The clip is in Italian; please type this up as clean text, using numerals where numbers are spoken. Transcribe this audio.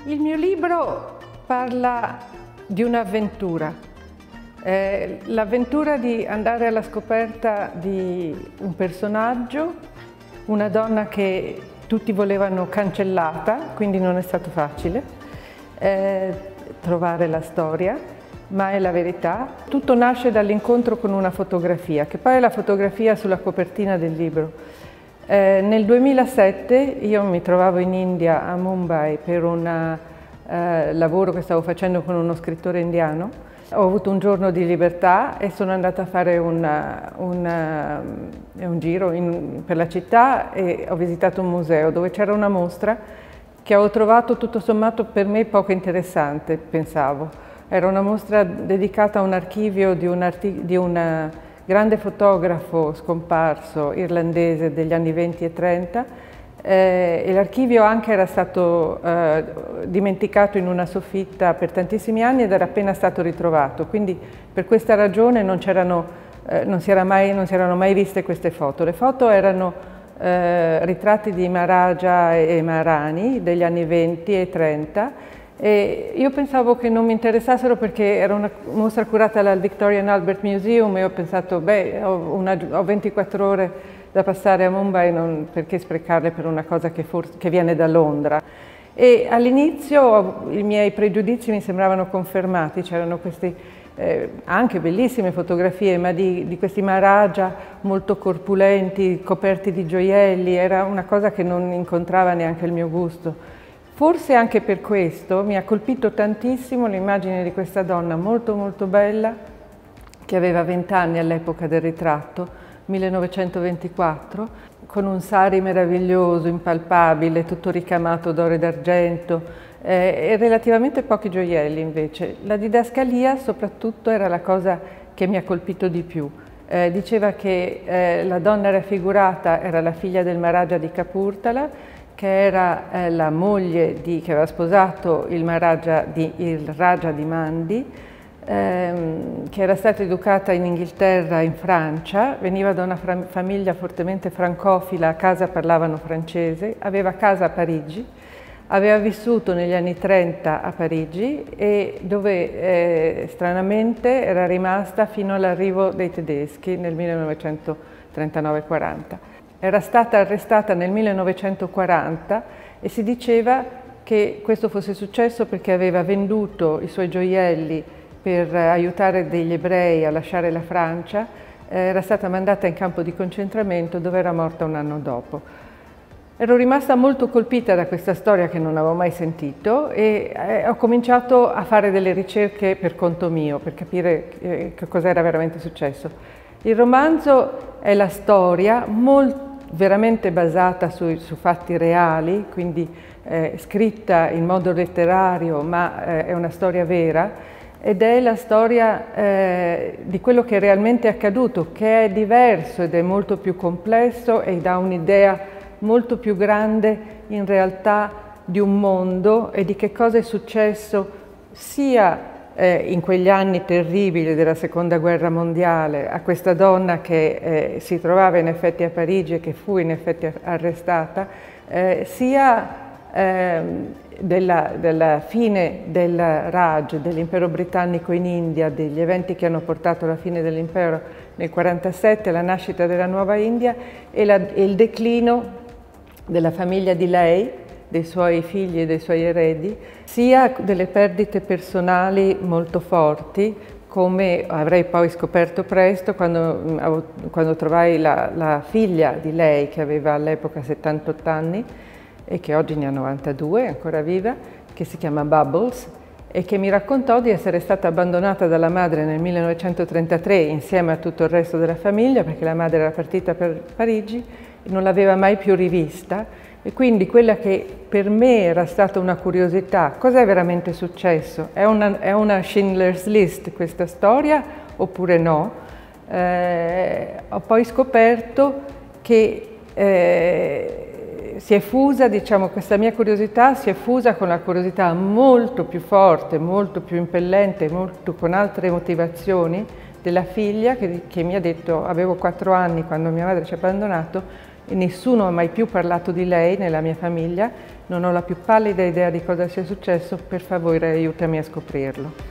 Il mio libro parla di un'avventura, l'avventura di andare alla scoperta di un personaggio, una donna che tutti volevano cancellata, quindi non è stato facile trovare la storia, ma è la verità. Tutto nasce dall'incontro con una fotografia, che poi è la fotografia sulla copertina del libro. Nel 2007 io mi trovavo in India, a Mumbai, per un lavoro che stavo facendo con uno scrittore indiano. Ho avuto un giorno di libertà e sono andata a fare un giro per la città e ho visitato un museo dove c'era una mostra che ho trovato tutto sommato per me poco interessante, pensavo. Era una mostra dedicata a un archivio di un grande fotografo scomparso irlandese degli anni 20 e 30 e l'archivio anche era stato dimenticato in una soffitta per tantissimi anni ed era appena stato ritrovato, quindi per questa ragione non si erano mai viste queste foto. Le foto erano ritratti di Maharaja e Maharani degli anni 20 e 30 e io pensavo che non mi interessassero perché era una mostra curata dal Victoria and Albert Museum e ho pensato, beh, ho 24 ore da passare a Mumbai, perché sprecarle per una cosa che viene da Londra. E all'inizio i miei pregiudizi mi sembravano confermati, c'erano queste anche bellissime fotografie, ma di questi Maharaja molto corpulenti, coperti di gioielli, era una cosa che non incontrava neanche il mio gusto. Forse anche per questo mi ha colpito tantissimo l'immagine di questa donna molto molto bella, che aveva 20 anni all'epoca del ritratto, 1924, con un sari meraviglioso, impalpabile, tutto ricamato d'oro e d'argento, e relativamente pochi gioielli invece. La didascalia soprattutto era la cosa che mi ha colpito di più. Diceva che la donna raffigurata era la figlia del Maharaja di Kapurthala, che era la moglie che aveva sposato il Raja di Mandi, che era stata educata in Inghilterra e in Francia, veniva da una famiglia fortemente francofila, a casa parlavano francese, aveva casa a Parigi, aveva vissuto negli anni 30 a Parigi e dove stranamente era rimasta fino all'arrivo dei tedeschi nel 1939-40. Era stata arrestata nel 1940 e si diceva che questo fosse successo perché aveva venduto i suoi gioielli per aiutare degli ebrei a lasciare la Francia, era stata mandata in campo di concentramento dove era morta un anno dopo. Ero rimasta molto colpita da questa storia che non avevo mai sentito e ho cominciato a fare delle ricerche per conto mio, per capire che cosa era veramente successo. Il romanzo è la storia veramente basata su fatti reali, quindi scritta in modo letterario, ma è una storia vera, ed è la storia di quello che è realmente accaduto, che è diverso ed è molto più complesso e dà un'idea molto più grande in realtà di un mondo e di che cosa è successo sia in quegli anni terribili della Seconda Guerra Mondiale a questa donna che si trovava in effetti a Parigi e che fu in effetti arrestata, sia della fine del Raj, dell'impero britannico in India, degli eventi che hanno portato alla fine dell'impero nel 1947, la nascita della nuova India e il declino della famiglia di lei, dei suoi figli e dei suoi eredi, sia delle perdite personali molto forti, come avrei poi scoperto presto quando trovai la figlia di lei, che aveva all'epoca 78 anni e che oggi ne ha 92, è ancora viva, che si chiama Bubbles, e che mi raccontò di essere stata abbandonata dalla madre nel 1933 insieme a tutto il resto della famiglia, perché la madre era partita per Parigi e non l'aveva mai più rivista. E quindi quella che per me era stata una curiosità, cos'è veramente successo? È una Schindler's List questa storia oppure no? Ho poi scoperto che si è fusa, diciamo, questa mia curiosità si è fusa con la curiosità molto più forte, molto più impellente, molto con altre motivazioni della figlia che mi ha detto, avevo 4 anni quando mia madre ci ha abbandonato, e nessuno ha mai più parlato di lei nella mia famiglia non ho la più pallida idea di cosa sia successo, per favore aiutami a scoprirlo.